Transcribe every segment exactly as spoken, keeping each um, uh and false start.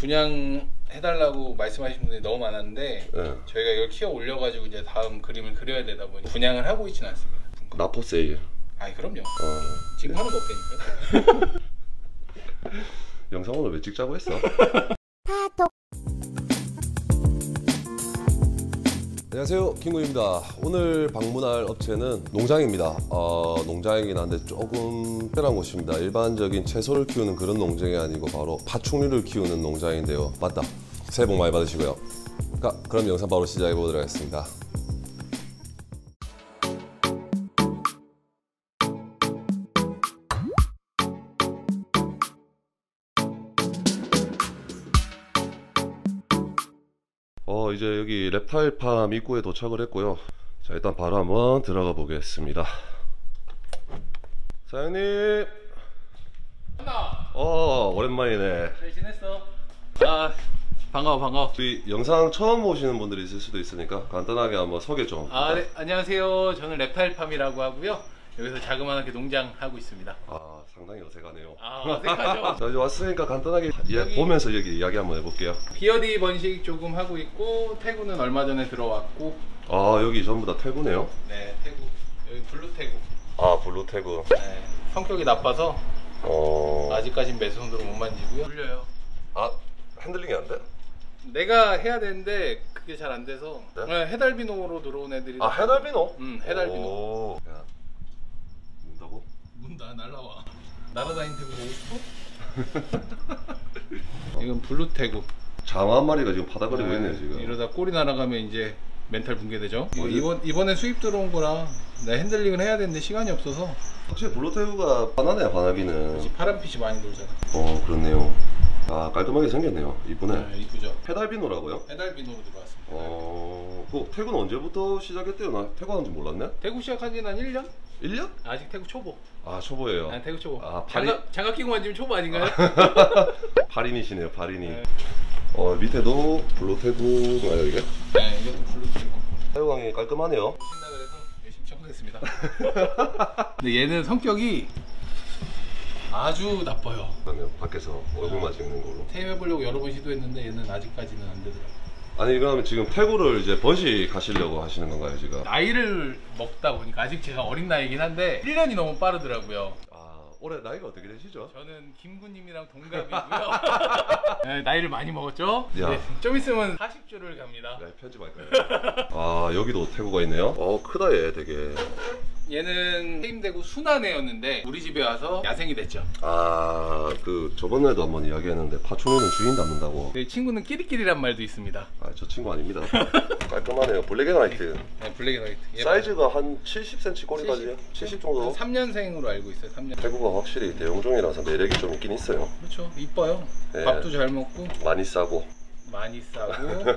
분양해달라고 말씀하신 분들이 너무 많았는데 네. 저희가 이걸 키워 올려가지고 이제 다음 그림을 그려야 되다 보니 분양을 하고 있지는 않습니다. 나포 세일. 아이 그럼요. 어, 지금 네. 하는 거 없다니까요. 영상 오늘 왜 찍자고 했어? 안녕하세요, 김구입니다. 오늘 방문할 업체는 농장입니다. 어, 농장이긴 한데 조금 특별한 곳입니다. 일반적인 채소를 키우는 그런 농장이 아니고 바로 파충류를 키우는 농장인데요. 맞다, 새해 복 많이 받으시고요. 자, 그럼 영상 바로 시작해 보도록 하겠습니다. 어 이제 여기 reptile팜 입구에 도착을 했고요. 자, 일단 바로 한번 들어가 보겠습니다. 사장님. 하나. 어 오랜만이네. 잘 지냈어? 아 반가워 반가워. 우리 영상 처음 보시는 분들이 있을 수도 있으니까 간단하게 한번 소개 좀. 아 네, 안녕하세요. 저는 reptile팜이라고 하고요. 여기서 자그마하게 농장 하고 있습니다. 아 상당히 어색하네요. 아 어색하죠? 자, 이제 왔으니까 간단하게 여기, 보면서 여기 이야기 한번 해볼게요. 비어디 번식 조금 하고 있고 태구는 얼마 전에 들어왔고. 아 여기 전부 다 태구네요? 네 태구. 여기 블루 태구. 아 블루 태구. 네 성격이 나빠서 어... 아직까진 매수손으로 못 만지고요. 물려요. 아 핸들링이 안 돼? 내가 해야 되는데 그게 잘 안 돼서. 네? 네, 해달비노로 들어온 애들이. 아 해달비노? 응 해달비노. 오... 문다고? 문다 날라와. 날아다니는 태구 보고 싶어? 이건 블루 태구. 장어 한 마리가 지금 바닥거리고 네, 있네요 지금. 이러다 꼬리 날아가면 이제 멘탈 붕괴되죠. 어, 이번, 이번에 수입 들어온 거라 내가 핸들링을 해야 되는데 시간이 없어서. 확실히 블루 태구가 반하네요. 반하기는. 그렇지, 파란빛이 많이 돌잖아. 어 그렇네요. 아 깔끔하게 생겼네요. 이쁘네. 네, 이쁘죠. 페달비노라고요? 페달비노로 들어왔습니다. 어... 그 태구는 언제부터 시작했대요? 나 태구 하는지 몰랐네? 태구 시작한 지는 한 일 년? 일 년? 아직 태구 초보. 아 초보예요? 아 태구 초보. 아 파리... 장갑, 장갑 끼고 만지면 초보 아닌가요? 파린이시네요 파린이. 네. 어 밑에도 블루 태구인가요 이게? 네 이것도 블루 태구. 태구강이 깔끔하네요. 신나 그래서 열심히 청소했습니다. 근데 얘는 성격이 아주 나빠요. 그러면 밖에서 얼굴만 찍는 걸로 테임해보려고 여러 번 시도했는데 얘는 아직까지는 안 되더라고요. 아니 그러면 지금 태구를 이제 번식하시려고 하시는 건가요 지금? 나이를 먹다 보니까 아직 제가 어린 나이긴 한데 일 년이 너무 빠르더라고요. 아 올해 나이가 어떻게 되시죠? 저는 김구님이랑 동갑이고요. 네, 나이를 많이 먹었죠? 야. 네, 좀 있으면 사십 주를 갑니다. 네, 편집할까요? 아 여기도 태구가 있네요. 어 크다 얘 되게. 얘는 테임되고 순한 애였는데 우리 집에 와서 야생이 됐죠. 아 그 저번에도 한번 이야기했는데 파충류는 주인 닮는다고. 네, 친구는 끼리끼리란 말도 있습니다. 아 저 친구 아닙니다. 깔끔하네요. 블랙앤화이트. 네 블랙앤화이트. 사이즈가 한 칠십 센티미터 꼬리까지요? 칠십 정도? 삼 년생으로 알고 있어요. 삼 년. 태구가 확실히 대용종이라서 매력이 좀 있긴 있어요. 그렇죠. 이뻐요. 네. 밥도 잘 먹고 많이 싸고 많이 싸고.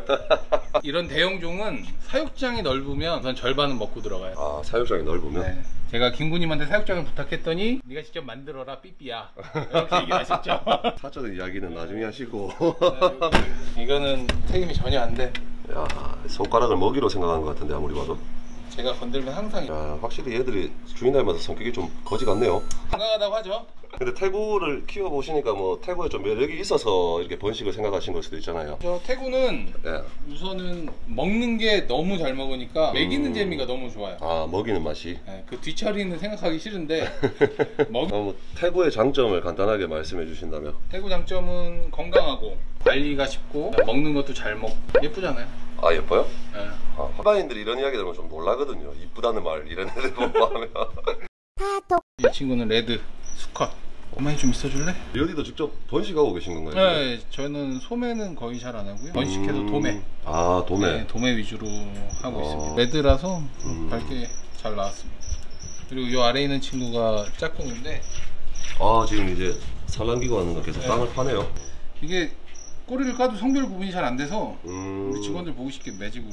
이런 대형종은 사육장이 넓으면 전 절반은 먹고 들어가요. 아 사육장이 넓으면? 네. 제가 김구님한테 사육장을 부탁했더니 네가 직접 만들어라 삐삐야 이렇게 얘기하셨죠. 사적인 이야기는 나중에 하시고. 네, 이거는 책임이 전혀 안 돼. 야 손가락을 먹이로 생각하는 것 같은데 아무리 봐도. 제가 건들면 항상. 야 확실히 얘들이 주인 닮아서 성격이 좀 거지 같네요. 건강하다고 하죠. 근데 태구를 키워보시니까 뭐 태구에 좀 매력이 있어서 이렇게 번식을 생각하신 걸 수도 있잖아요. 저 태구는 네. 우선은 먹는 게 너무 잘 먹으니까 먹이는 음... 재미가 너무 좋아요. 아 먹이는 맛이? 네, 그 뒤처리는 생각하기 싫은데 먹... 어, 뭐, 태구의 장점을 간단하게 말씀해 주신다면? 태구 장점은 건강하고 관리가 쉽고 먹는 것도 잘 먹고 예쁘잖아요. 아 예뻐요? 네. 아, 화가인들이 이런 이야기 들으면 좀 놀라거든요. 이쁘다는 말 이런 애들 보고 하면. 이 친구는 레드 수컷. 엄마이 좀 있어줄래? 여기도 직접 번식하고 계신 건가요? 네, 저는 소매는 거의 잘 안 하고요. 번식해도 음... 도매. 아 도매. 네, 도매 위주로 하고 어... 있습니다. 레드라서 음... 밝게 잘 나왔습니다. 그리고 이 아래에 있는 친구가 짝꿍인데. 아 지금 이제 산란기구 하는 거 계속 네. 땅을 파네요. 이게 꼬리를 까도 성별 구분이 잘 안 돼서 음... 우리 직원들 보고 싶게 매직으로.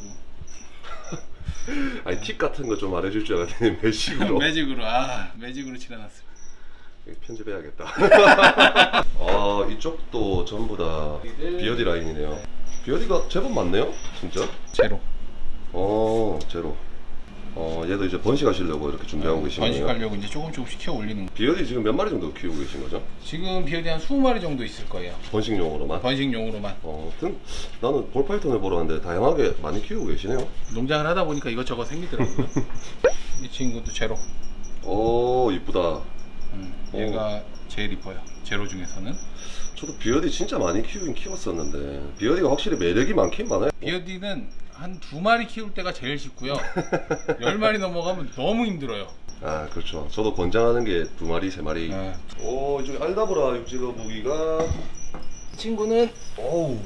아니 팁 같은 거 좀 말해줄 줄 알았더니 매직으로. 매직으로 아 매직으로 칠해놨습니다. 편집해야겠다. 아 이쪽도 전부 다 비어디 라인이네요. 네. 비어디가 제법 많네요 진짜. 제로. 어 제로. 어 얘도 이제 번식하시려고 이렇게 준비하고 계신 거예요? 번식하려고 이제 조금 조금씩 키워 올리는 거. 비어디 지금 몇 마리 정도 키우고 계신 거죠? 지금 비어디 한 이십 마리 정도 있을 거예요. 번식용으로만? 번식용으로만. 어, 등, 나는 볼파이톤을 보러 왔는데 다양하게 많이 키우고 계시네요. 농장을 하다 보니까 이것저것 생기더라고요. 이 친구도 제로. 오 이쁘다. 음, 얘가 제일 이뻐요. 제로 중에서는. 저도 비어디 진짜 많이 키우긴 키웠었는데 비어디가 확실히 매력이 많긴 많아요. 비어디는 한 두 마리 키울 때가 제일 쉽고요. 열 마리 넘어가면 너무 힘들어요. 아 그렇죠. 저도 권장하는 게 두 마리 세 마리. 네. 오 이쪽에 알다브라 육지거 무기가 이 친구는 오우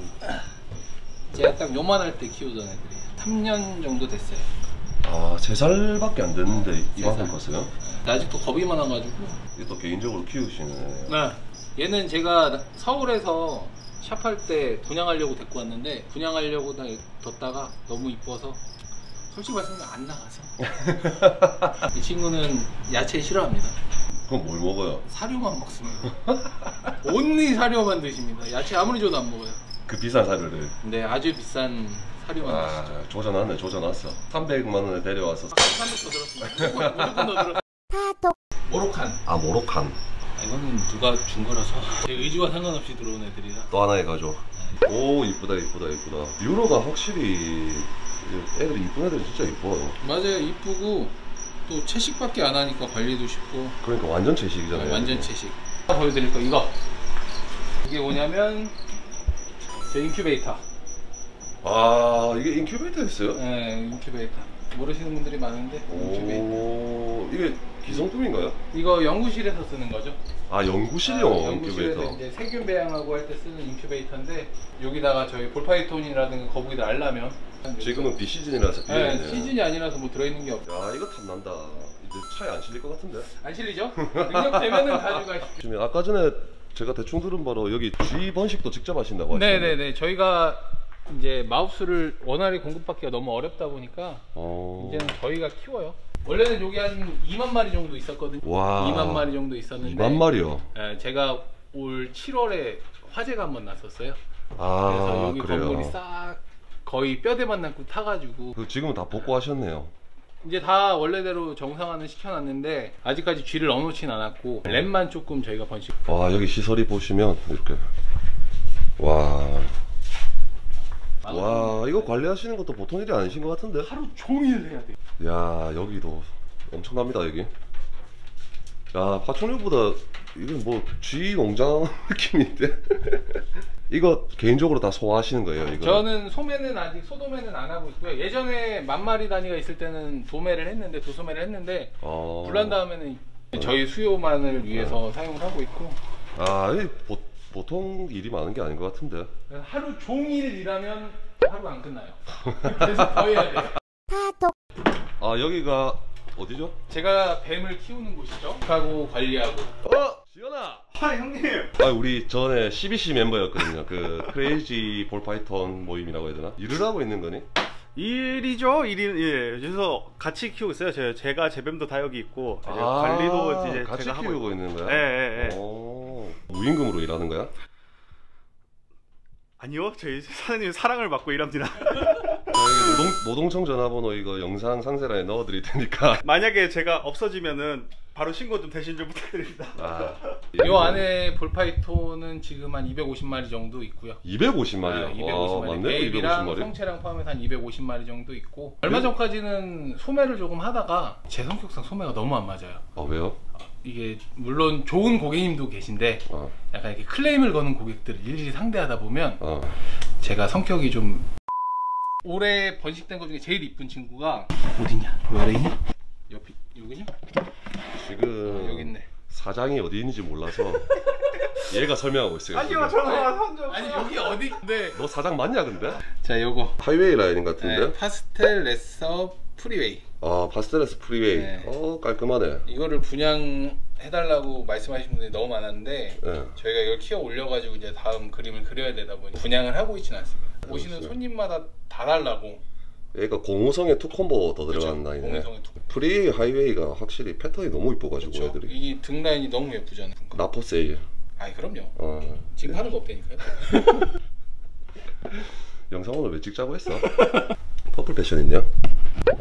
제가 딱 요만할 때 키우던 애들이에요. 삼 년 정도 됐어요. 아 세 살밖에 안 됐는데 이만큼 세 살. 컸어요? 아직도 겁이 많아가지고. 이게 또 개인적으로 키우시는. 네. 얘는 제가 서울에서 샵할 때 분양하려고 데리고 왔는데 분양하려고 다 뒀다가 너무 이뻐서 솔직히 말씀드리면 안 나가서. 이 친구는 야채 싫어합니다. 그럼 뭘 먹어요? 사료만 먹습니다. 온리 사료만 드십니다. 야채 아무리 줘도 안 먹어요. 그 비싼 사료를. 네, 아주 비싼 사료만 아 드시죠. 조져놨네 조져놨어. 삼백만 원에 데려와서. 삼백 더 들었습니다. 무조건 더 들었어요. 모로칸. 아 모로칸. 아, 이거는 누가 준 거라서 제 의지와 상관없이 들어온 애들이라. 또 하나의 가족. 오 이쁘다 이쁘다 이쁘다. 유로가 확실히 애들이 이쁜 애들이 진짜 이뻐요. 맞아요. 이쁘고 또 채식밖에 안 하니까 관리도 쉽고. 그러니까 완전 채식이잖아요. 완전 채식. 하나 보여드릴 거 이거. 이게 뭐냐면 제 인큐베이터. 아 이게 인큐베이터였어요? 네, 인큐베이터. 모르시는 분들이 많은데 인큐베이터. 오 이게 기성품인가요? 이거 연구실에서 쓰는 거죠. 아 연구실용 아, 연구실에서 인큐베이터. 이제 세균 배양하고 할 때 쓰는 인큐베이터인데 여기다가 저희 볼파이톤이라든가 거북이들 알라면 지금은 비시즌이라서 네, 비어있네요. 시즌이 아니라서 뭐 들어있는 게 없죠. 야 이거 탐난다. 이제 차에 안 실릴 것 같은데? 안 실리죠? 능력 되면은 가져가십시오. 지금 아까 전에 제가 대충 들은 바로 여기 G 번식도 직접 하신다고 하시는데. 네네네. 저희가 이제 마우스를 원활히 공급받기가 너무 어렵다 보니까 어... 이제는 저희가 키워요. 원래는 여기 한 이만 마리 정도 있었거든요. 와... 이만 마리 정도 있었는데 이만 마리요? 예, 제가 올 칠월에 화재가 한번 났었어요. 아 그래서 여기 그래요? 건물이 싹 거의 뼈대만 남고 타가지고 그 지금은 다 복구하셨네요. 이제 다 원래대로 정상화는 시켜놨는데 아직까지 쥐를 넣어놓진 않았고 랩만 조금 저희가 번식. 와 여기 시설이 보시면 이렇게 와... 와 이거 관리하시는 것도 보통 일이 아니신 것 같은데? 하루 종일 해야 돼. 야 여기도 엄청납니다 여기. 야 파충류보다 이건 뭐 쥐 농장 느낌인데? 이거 개인적으로 다 소화하시는 거예요 이거? 저는 소매는 아직 소도매는 안 하고 있고요. 예전에 만 마리 단위가 있을 때는 도매를 했는데 도소매를 했는데 어... 불난 다음에는 저희 수요만을 위해서 사용을 하고 있고. 아 이 보, 보통 일이 많은 게 아닌 것 같은데? 하루 종일 일하면 하루 안 끝나요. 계속 더 해야 돼요. 아 여기가 어디죠? 제가 뱀을 키우는 곳이죠. 하고 관리하고. 어! 지현아! 아 형님. 아 우리 전에 씨비씨 멤버였거든요. 그 크레이지 볼파이톤 모임이라고 해야 되나? 일을 하고 있는 거니? 일이죠. 일이 예. 그래서 같이 키우고 있어요. 제, 제가 제뱀도 다 여기 있고 이제 아 관리도 이제 같이 제가 키우고 하고 있는 거야? 예, 예, 예. 오, 무임금으로 일하는 거야? 아니요. 저희 사장님 사랑을 받고 일합니다. 저희 노동, 노동청 전화번호 이거 영상 상세란에 넣어드릴 테니까. 만약에 제가 없어지면은 바로 신고 좀 대신 좀 부탁드립니다. 아, 요 안에 볼파이톤은 지금 한 이백오십 마리 정도 있고요. 이백오십 마리요? 아, 이백오십 마리. 맞네요. 이백오십 베이비랑 마리. 성체랑 포함해서 한 이백오십 마리 정도 있고. 얼마 전까지는 소매를 조금 하다가 제 성격상 소매가 너무 안 맞아요. 아 왜요? 이게 물론 좋은 고객님도 계신데 어. 약간 이렇게 클레임을 거는 고객들을 일일이 상대하다 보면 어. 제가 성격이 좀. 올해 번식된 것 중에 제일 이쁜 친구가 어디냐? 왜 아래 있냐? 옆이 여기냐? 지금 아, 여기 있네. 사장이 어디 있는지 몰라서 얘가 설명하고 있어요. 아니요. 저는 선정. 아니 여기 어디인데? 너 사장 맞냐 근데? 자 요거 하이웨이 라인 같은데? 네, 파스텔 레서 프리웨이. 아 파스텔레스 프리웨이. 네. 어 깔끔하네. 이거를 분양해달라고 말씀하신 분들이 너무 많았는데 네. 저희가 이걸 키워 올려가지고 이제 다음 그림을 그려야 되다 보니 분양을 하고 있지는 않습니다. 오시는 그렇죠. 손님마다 다 달라고. 얘가 공호성에 투 콤보 더 들어간 그렇죠. 라인이네. 공해성의 투. 프리웨이 하이웨이가 확실히 패턴이 너무 이뻐가지고 그렇죠. 애들이. 이 등 라인이 너무 예쁘잖아요. 나포 세일. 아이 그럼요. 어. 지금 하는 거 없다니까요. 영상 오늘 왜 찍자고 했어? 퍼플 패션 있냐? 네, 퍼플 패션.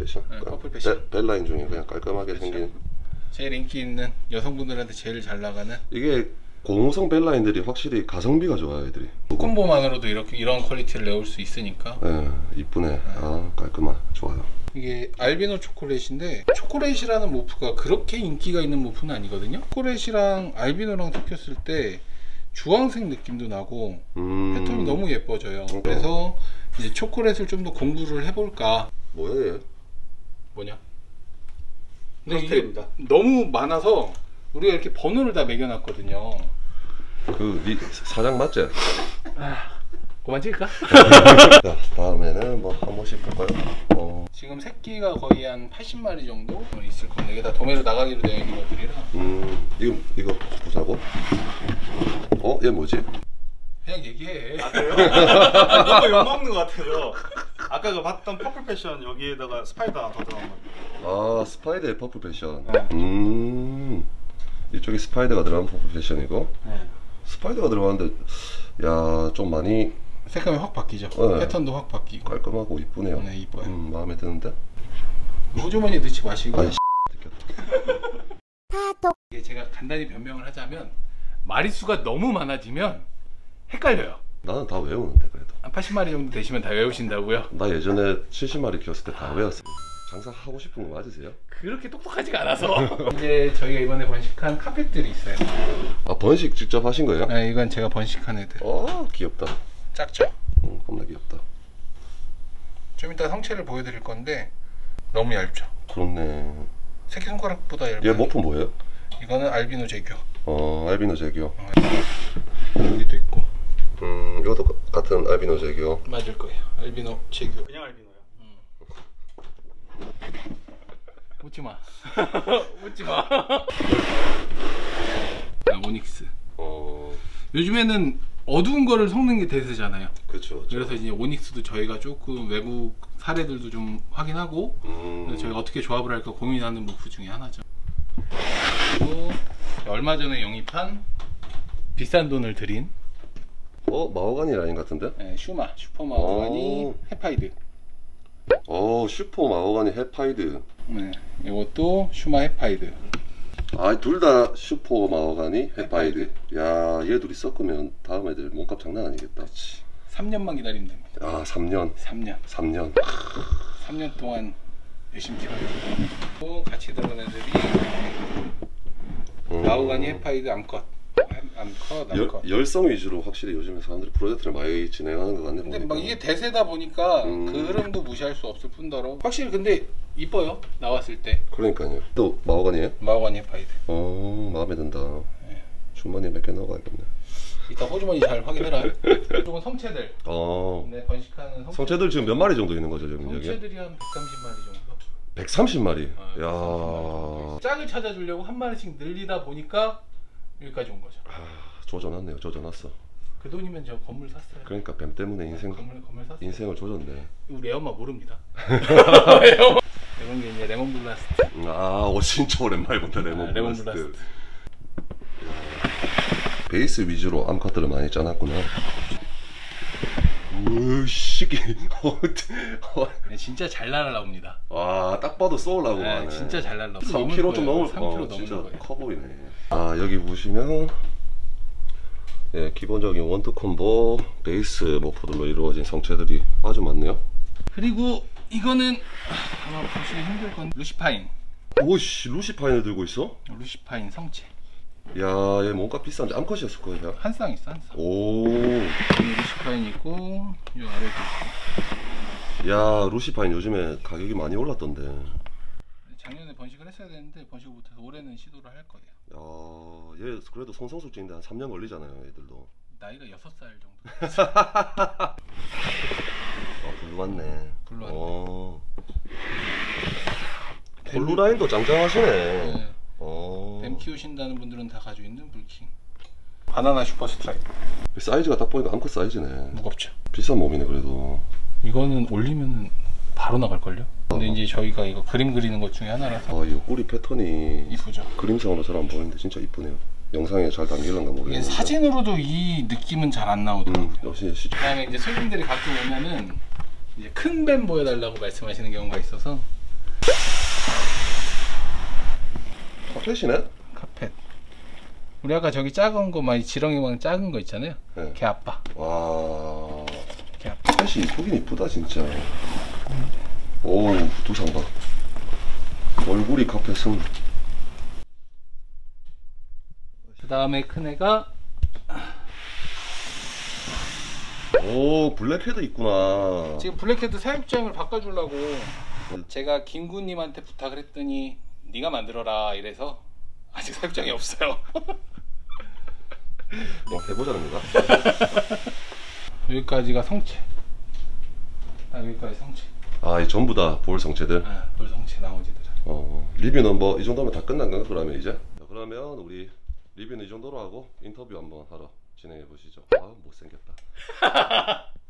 패션. 네, 퍼플 패션. 벨, 벨라인 중에 그냥 깔끔하게 그렇죠. 생긴. 제일 인기 있는 여성분들한테 제일 잘 나가는. 이게 고무성 벨라인들이 확실히 가성비가 좋아요, 애들이. 콤보만으로도 이렇게 이런 퀄리티를 내올 수 있으니까. 네, 이쁘네. 아, 깔끔하. 좋아요. 이게 알비노 초콜릿인데 초콜릿이라는 모프가 그렇게 인기가 있는 모프는 아니거든요. 초콜릿이랑 알비노랑 섞였을 때 주황색 느낌도 나고 음... 패턴이 너무 예뻐져요. 어. 그래서 이제 초콜릿을 좀 더 공부를 해볼까. 뭐야 얘? 뭐냐? 근데 이게 커스텔입니다. 너무 많아서 우리가 이렇게 번호를 다 매겨놨거든요. 그 니 사장 맞지? 그만 찍을까? 자, 다음에는 뭐 한 번씩 볼까요? 어, 지금 새끼가 거의 한 팔십 마리 정도 있을 건데 이게 다 도매로 나가기로 되어 있는 것들이라 음, 이거 이거 보자고. 어, 얘 뭐지? 그냥 얘기해. 아 그래요? 아, 너무 욕먹는 것 같아서 아까 그 봤던 퍼플 패션 여기에다가 스파이더 하나 더 들어간 거예요. 아, 스파이더의 퍼플 패션. 네. 음, 이쪽에 스파이더가 들어간 퍼플 패션이고, 네. 스파이더가 들어가는데, 야, 좀 많이 색감이 확 바뀌죠. 네. 패턴도 확 바뀌고. 깔끔하고 이쁘네요. 네, 이뻐요. 음, 마음에 드는데? 호주머니 넣지 마시고. 아니, 느꼈다. 이게 제가 간단히 변명을 하자면 마리수가 너무 많아지면 헷갈려요. 나는 다 외우는데 그래도. 한 팔십 마리 정도 되시면 다 외우신다고요? 나 예전에 칠십 마리 키웠을 때 다 외웠어요. 장사 하고 싶은 거 맞으세요? 그렇게 똑똑하지가 않아서. 이제 저희가 이번에 번식한 카펫들이 있어요. 아, 번식 직접 하신 거예요? 네, 이건 제가 번식한 애들. 어, 귀엽다. 작죠? 음, 겁나 귀엽다. 좀 이따 성체를 보여드릴 건데 너무 얇죠? 그렇네. 새끼손가락보다 얇아요. 얘 모프 뭐예요? 이거는 알비노 제규. 어, 알비노 제규. 어, 여기도 있고. 음, 이것도 같은 알비노 제규. 맞을 거예요. 알비노 제규. 그냥 알비노요. 웃지 마. 웃지 마. 아, 오닉스. 어, 요즘에는 어두운 거를 섞는 게 대세잖아요. 그렇죠. 그렇죠. 그래서 이제 오닉스도 저희가 조금 외국 사례들도 좀 확인하고 음, 그래서 저희가 어떻게 조합을 할까 고민하는 모프 중에 하나죠. 그리고 얼마 전에 영입한 비싼 돈을 들인 어, 마호가니 라인 같은데? 네, 슈마 슈퍼 마호가니 오. 헤파이드. 어, 슈퍼 마호가니 헤파이드. 네, 이것도 슈마 헤파이드. 아, 둘 다 슈퍼 마호가니 헤파이드. 야, 얘 둘이 섞으면 다음 애들 몸값 장난 아니겠다. 삼 년만 기다리면 됩니다. 아, 삼 년. 삼 년. 삼 년. 삼 년 동안 열심히 키워요. 또 같이 들어간 애들이 음. 마호가니 헤파이드 암컷. 암컷, 열, 암컷. 열성 위주로 확실히 요즘에 사람들이 프로젝트를 많이 진행하는 것 같네. 근데 보니까. 막 이게 대세다 보니까 음. 그 흐름도 무시할 수 없을 뿐더러 확실히 근데 이뻐요. 나왔을 때. 그러니까요. 또 마호가니에요? 마호가니 헤파이드. 어, 마음에 든다. 네. 주머니에 몇 개 넣어가야겠네. 이따 호주머니 잘 확인해라. 이쪽은 성체들. 어, 네, 번식하는 성체들. 성체들 지금 몇 마리 정도 있는 거죠, 지금 여기? 성체들이 한 백삼십 마리 정도. 백삼십 마리. 아, 야, 짝을 찾아주려고 한 마리씩 늘리다 보니까 여기까지 온 거죠. 아, 조져놨네요. 조져놨어. 그 돈이면 저 건물 샀어요. 그러니까 뱀 때문에 인생 건물 건물 샀어요. 인생을 조졌네. 우리 애엄마 모릅니다. 애엄마. 이런 게 이제 레몬 블라스트. 아, 오, 진짜 오랜만에 본다 레몬 아, 레몬 블라스트. 블라스트. 베이스 위주로 암컷들을 많이 짜놨구나. 으씨, 네, 진짜 잘 날아옵니다. 와, 딱 봐도 쏘려고 네, 하네. 진짜 잘 날라. 삼 킬로그램 좀 넘을 삼 킬로그램 어, 넘는 진짜 거예요. 커 보이네. 아, 여기 보시면 예, 기본적인 원투 콤보 베이스 모포들로 이루어진 성체들이 아주 많네요. 그리고 이거는 아마 보시기 힘들 건데 루시파인. 오씨, 루시파인을 들고 있어? 루시파인 성체. 야, 얘 뭔가 비싼데 암컷이었을 거예요. 한 쌍 있어, 한 쌍. 오, 여기 루시파인 있고 이 아래도 있고. 야, 루시파인 요즘에 가격이 많이 올랐던데. 작년에 번식을 했어야 되는데 번식을 못해서 올해는 시도를 할 거예요. 야, 얘 그래도 성성숙지인데 한 삼 년 걸리잖아요, 애들도. 나이가 여섯 살 정도. 아, 훌륭하네. 훌륭하네. 어. 콜루라인도 짱짱하시네. 네. 어. 뱀 키우신다는 분들은 다 가지고 있는 물킹. 바나나 슈퍼 스트라이프. 사이즈가 딱 보니까 암컷 사이즈네. 무겁죠. 비싼 몸이네 그래도. 이거는 올리면은 바로 나갈걸요? 근데 이제 저희가 이거 그림 그리는 것 중에 하나라서 아, 이 꼬리 패턴이 이쁘죠? 그림상으로 잘 안 보이는데 진짜 이쁘네요. 영상에 잘 담길런가 이게 모르겠는데. 사진으로도 이 느낌은 잘 안 나오더라고요. 음, 역시 시... 그다음에 이제 손님들이 가끔 오면은 이제 큰 뱀 보여달라고 말씀하시는 경우가 있어서 카펫이네? 카펫. 우리 아까 저기 작은 거 많이 지렁이만 작은 거 있잖아요. 네. 걔 아빠. 와. 걔 아빠. 카펫이 이쁘긴 이쁘다 진짜. 오우 두상 봐. 얼굴이 카펫은. 그 다음에 큰 애가 오 블랙헤드 있구나. 지금 블랙헤드 사육장을 바꿔주려고 제가 김구님한테 부탁을 했더니 네가 만들어라 이래서 아직 사육장이 없어요. 뭐 해보자는 거다. 여기까지가 성체. 아 여기까지 성체. 아, 이 전부 다 볼 성체들. 아, 볼 성체 나머지들. 어, 리뷰는 뭐 이 정도면 다 끝난 건가 그러면 이제? 자, 그러면 우리 리뷰는 이 정도로 하고 인터뷰 한번 하러 진행해 보시죠. 아, 못생겼다.